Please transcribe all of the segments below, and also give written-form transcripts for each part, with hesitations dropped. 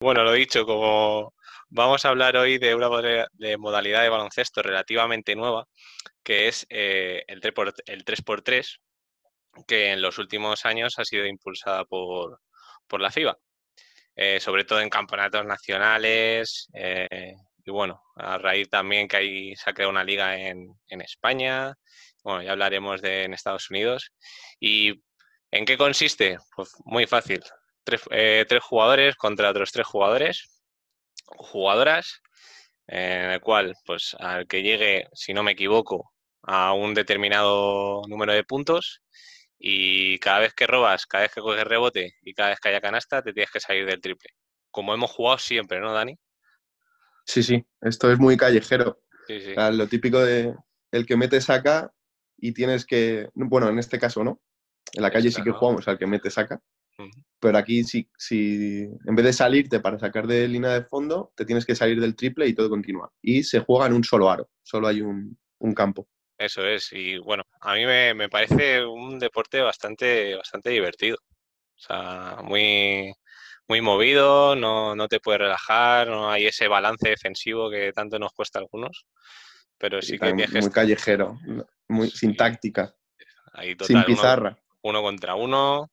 Bueno, lo dicho, como vamos a hablar hoy de una de modalidad de baloncesto relativamente nueva, que es el 3x3, que en los últimos años ha sido impulsada por la FIBA, sobre todo en campeonatos nacionales, y bueno, a raíz también que se ha creado una liga en España, bueno, ya hablaremos en Estados Unidos. ¿Y en qué consiste? Pues muy fácil. Tres jugadores contra otros tres jugadores o jugadoras, en el cual, pues, al que llegue, si no me equivoco, a un determinado número de puntos, y cada vez que robas, cada vez que coges rebote y cada vez que haya canasta, te tienes que salir del triple. Como hemos jugado siempre, ¿no, Dani? Sí, sí, esto es muy callejero. Sí, O sí. sea, lo típico de el que mete saca y tienes que, bueno, en este caso no. En la Eso calle sí es, que ¿no? jugamos al que mete saca, Ujú. pero aquí sí, si en vez de salirte para sacar de línea de fondo, te tienes que salir del triple y todo continúa. Y se juega en un solo aro, solo hay un campo. Eso es. Y bueno, a mí me parece un deporte bastante divertido. O sea, muy movido, no te puedes relajar, no hay ese balance defensivo que tanto nos cuesta a algunos, pero Y sí que también tienes que muy estar callejero, muy, sin sí, táctica, ahí sin total, pizarra. uno contra uno,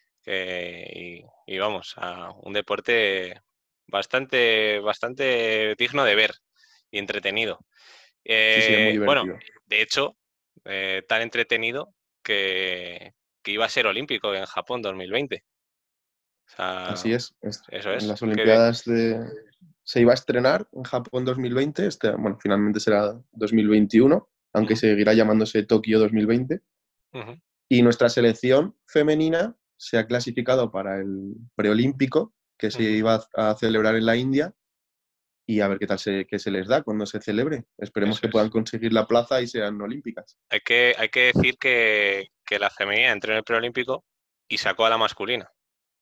y vamos, a un deporte bastante digno de ver y entretenido. Sí, sí, es muy Bueno, divertido. de hecho, tan entretenido que iba a ser olímpico en Japón 2020. O sea, Así es. eso En es. las Olimpiadas se iba a estrenar en Japón 2020, bueno, finalmente será 2021, aunque Ujú, seguirá llamándose Tokio 2020. ujú, Y nuestra selección femenina se ha clasificado para el preolímpico que se ujú. iba a celebrar en la India y a ver qué se les da cuando se celebre. Esperemos Eso que puedan es. conseguir la plaza y sean olímpicas. Hay que decir que la femenina entró en el preolímpico y sacó a la masculina,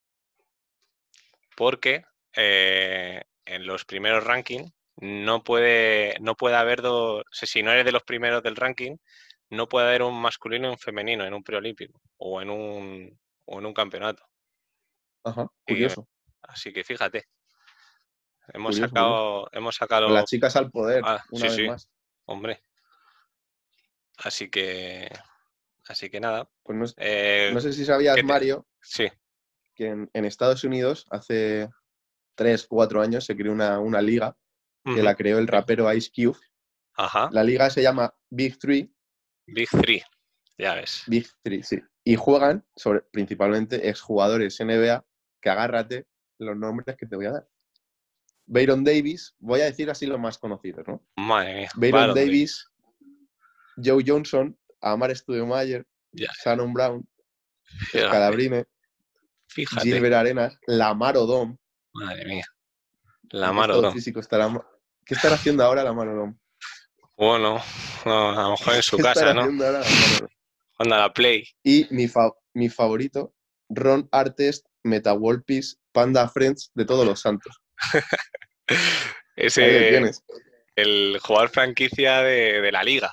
porque en los primeros rankings no puede haber dos, o sea, si no eres de los primeros del ranking, no puede haber un masculino y un femenino en un preolímpico o en un campeonato. Ajá, Y, curioso, así que fíjate, hemos curioso, curioso. Pues las sacado, chicas al poder, una sí, vez sí, más. hombre, así que, nada. Pues no, Eh, no sé si sabías, ¿qué te- Mario, Sí. que en Estados Unidos hace 3, 4 años se creó una liga que Ujú. la creó el rapero Ice Cube. Ajá. La liga se llama Big Three, Big Three, ya ves. Big Three, sí. Y juegan sobre principalmente exjugadores NBA, que agárrate los nombres que te voy a dar. Bayron Davis, voy a decir así los más conocidos, ¿no? Madre mía, Bayron Baron Davis, Davis. Joe Johnson, Amar Stoudemire, Ya, Shannon Brown, fíjate, Scalabrine, fíjate. Gilbert Arenas, Lamar Odom, Madre mía, la que es Maro todo Dom. físico. ¿Qué estará haciendo ahora Lamar Odom? Bueno, no, a lo mejor en su ¿Qué estará casa, ¿no? haciendo ahora Lamar Odom? Anda a la Play. Y mi favorito, Ron Artest, Meta World Peace, Panda Friends de todos los santos. Ahí le Ese, tienes. el jugador franquicia de la liga.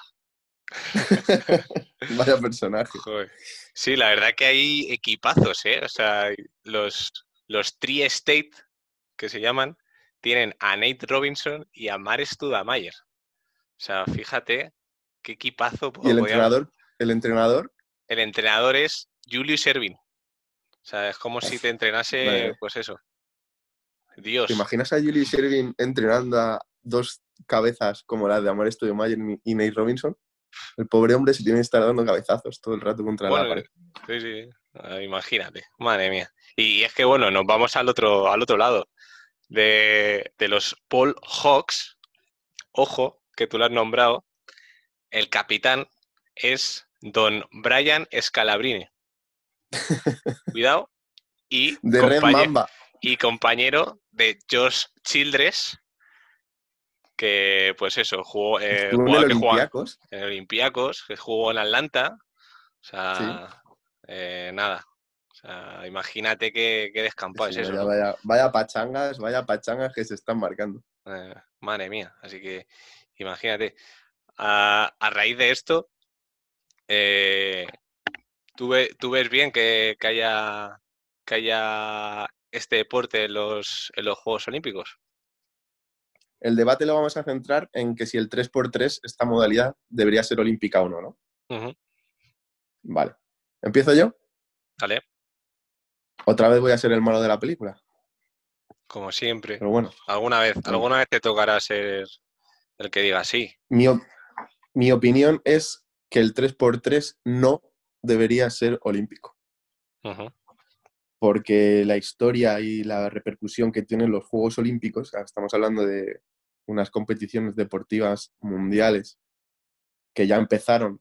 Vaya personaje. Joder. Sí, la verdad que hay equipazos, ¿eh? O sea, los Tri-State, que se llaman, tienen a Nate Robinson y a Mare Studamayer. O sea, fíjate qué equipazo Y podíamos. el entrenador, El entrenador es Julius Erving. O sea, es como si te entrenase, madre, pues eso, ¿te Dios. imaginas a Julius Erving entrenando a dos cabezas como las de Amar Stoudemire y Nate Robinson? El pobre hombre se tiene que estar dando cabezazos todo el rato contra la Bueno, pared. sí, sí, imagínate, madre mía. Y es que, bueno, nos vamos al otro lado de los Paul Hawks. Ojo, que tú lo has nombrado. El capitán es don Brian Scalabrine. Cuidado. Y, De Red compañe- Mamba, y compañero de Josh Childress, que pues eso, jugó, el estuvo en el jugador que juega Olympiacos, en Olympiacos, que jugó en Atlanta. O sí. sea, nada. O sea, imagínate qué descampado es Sí, eso, ¿no? vaya pachangas que se están marcando. Madre mía. Así que imagínate. A raíz de esto, eh, tú ves bien que haya este deporte en los Juegos Olímpicos? El debate lo vamos a centrar en que si el 3x3, esta modalidad, debería ser olímpica o no, ¿no? Ujú. Vale. ¿Empiezo yo? Vale, Otra vez voy a ser el malo de la película. como siempre. Pero bueno, venga. Alguna vez te tocará ser el que diga sí. Mi, op- mi opinión es que el 3x3 no debería ser olímpico. Ujú, Porque la historia y la repercusión que tienen los Juegos Olímpicos, estamos hablando de unas competiciones deportivas mundiales que ya empezaron,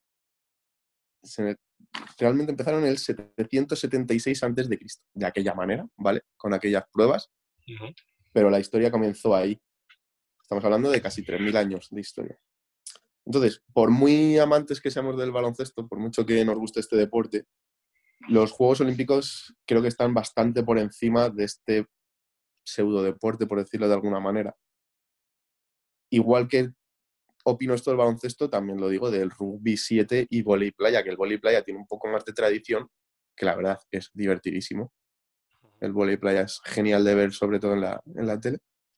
se- realmente empezaron en el 776 antes de Cristo, de aquella manera, ¿vale? Con aquellas pruebas, ujú. pero la historia comenzó ahí. Estamos hablando de casi 3000 años de historia. Entonces, por muy amantes que seamos del baloncesto, por mucho que nos guste este deporte, los Juegos Olímpicos creo que están bastante por encima de este pseudo deporte, por decirlo de alguna manera. Igual que opino esto del baloncesto, también lo digo del rugby 7 y vóley playa, que el vóley playa tiene un poco más de tradición, que la verdad es divertidísimo. El vóley playa es genial de ver, sobre todo en la tele.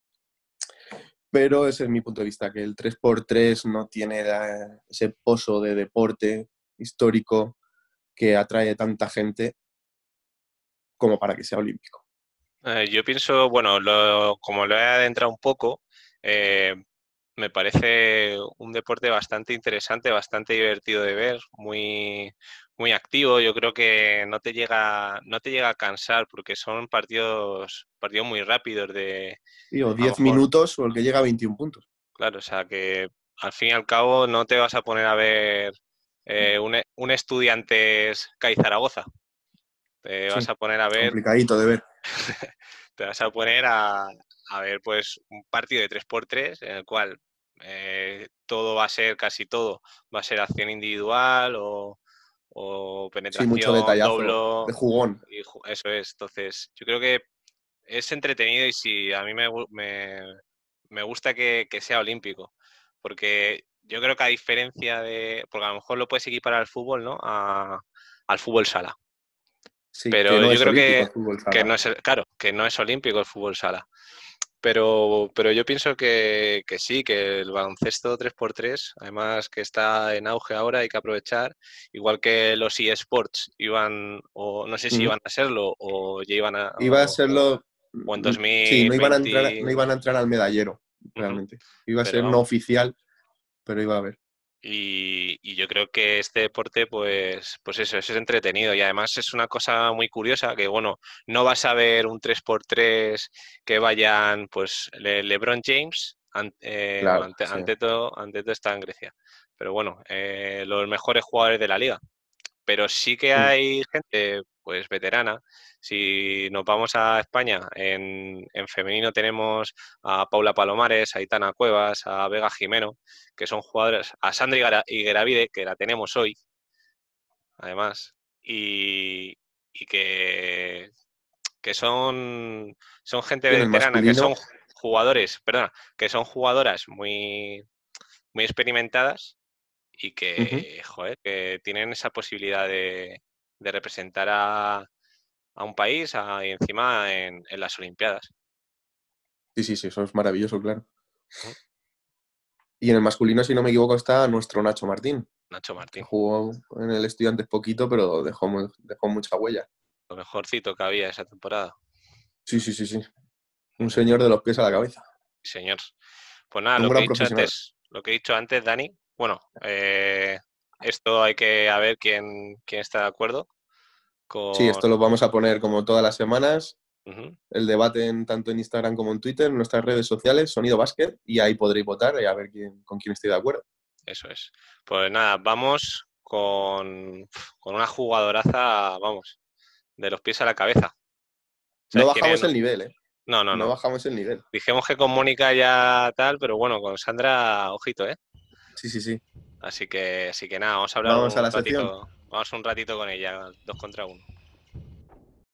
Pero ese es mi punto de vista, que el 3x3 no tiene ese pozo de deporte histórico que atrae tanta gente como para que sea olímpico. Yo pienso, bueno, como lo he adentrado un poco, eh, me parece un deporte bastante interesante, bastante divertido de ver, muy activo. Yo creo que no te llega a cansar porque son partidos muy rápidos de Sí, o a lo 10 mejor, minutos o el que llega a 21 puntos. claro, o sea que al fin y al cabo no te vas a poner a ver un Estudiantes CAI Zaragoza. Te vas Sí, a poner a ver complicadito de ver. te vas a poner a ver pues un partido de 3x3 en el cual todo va a ser, casi todo, va a ser acción individual o Sí, mucho penetración, detallazo doblo, de jugón. y eso es. Entonces, yo creo que es entretenido y si a mí me gusta que sea olímpico, porque yo creo que a diferencia de, porque a lo mejor lo puedes equiparar al fútbol, ¿no? Al fútbol sala. Sí, que Pero no yo es creo olímpico el fútbol que sala. no es, claro, que no es olímpico el fútbol sala. Pero yo pienso que sí, que el baloncesto 3x3 además que está en auge ahora, hay que aprovechar, igual que los eSports iban, o no sé si Ujú. iban a serlo, o ya iban a, Iba a serlo, o en sí, no iban a entrar, 2020, no iban a entrar al medallero, ujú, realmente. Iba a pero ser no vamos. oficial, pero iba a haber. Y yo creo que este deporte, pues eso, es entretenido y además es una cosa muy curiosa que, bueno, no vas a ver un 3x3 que vayan, pues, LeBron James, Claro, sí. ante todo está en Grecia, pero bueno, los mejores jugadores de la liga. Pero sí que Mm. hay gente, pues, veterana. Si nos vamos a España, en femenino tenemos a Paula Palomares, a Aitana Cuevas, a Vega Jimeno, que son jugadores, a Sandra Higueravide, que la tenemos hoy, además, y que son gente Y en el veterana, que masculino, son jugadores, perdona, que son jugadoras muy experimentadas y ujú. que, joder, que tienen esa posibilidad de representar a un país y encima en las Olimpiadas. Sí, sí, sí, eso es maravilloso, claro. Ujú. Y en el masculino, si no me equivoco, está nuestro Nacho Martín, Nacho que Martín, jugó en el Estudiantes poquito, pero dejó mucha huella. lo mejorcito que había esa temporada. Sí, sí, sí, sí. Un Ujú. señor de los pies a la cabeza. Señor. Pues nada, Un gran profesional. lo que he dicho antes, Dani, bueno, esto hay que a ver quién está de acuerdo Sí, con... esto lo vamos a poner como todas las semanas. Ujú, El debate tanto en Instagram como en Twitter, en nuestras redes sociales, Sonido Básquet, y ahí podréis votar y a ver con quién estoy de acuerdo. eso es. Pues nada, vamos con una jugadoraza, vamos, de los pies a la cabeza. No ¿Sabes quién es? bajamos el nivel, ¿eh? No, no, No no. bajamos el nivel. Dijimos que con Mónica ya tal, pero bueno, con Sandra, ojito, ¿eh? Sí, sí, sí. Así que nada, vamos a hablar Vamos a un la sección. ratito, vamos un ratito con ella, 2 contra 1.